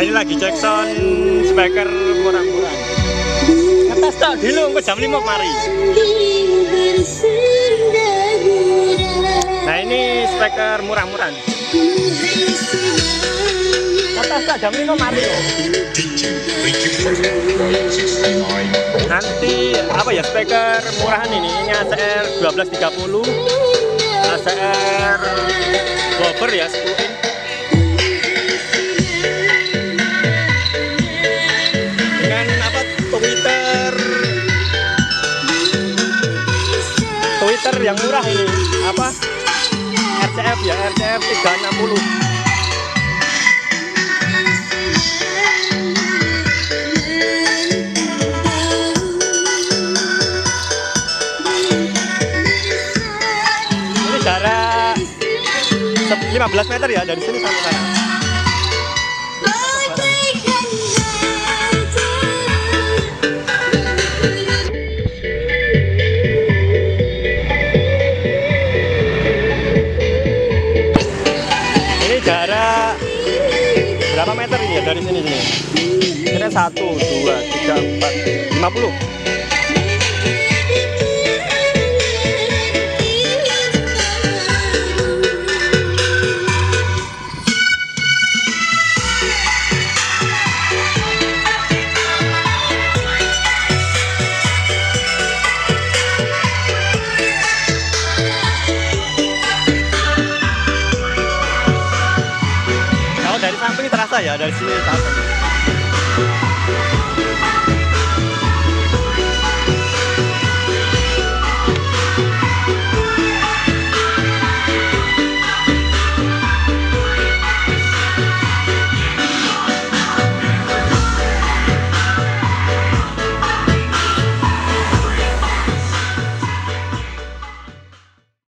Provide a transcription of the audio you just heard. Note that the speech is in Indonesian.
ini lagi Jackson speaker murah-murah. Ngetes tok dulu ke jam 5 mari. Nah ini speaker murah-murah. Ngetes tok jam 5 mari. Nanti apa ya speaker murahan ini ACR 1230, ACR Bobber ya 10 in. Dengan apa Twitter yang murah ini apa RCF ya RCF 360. Jarak 15 meter ya dari sini sampai sana. Ini jarak berapa meter ini ya dari sini sini? Kira 1, 2, 3, 4, 50. Dari samping terasa ya dari sini terasa.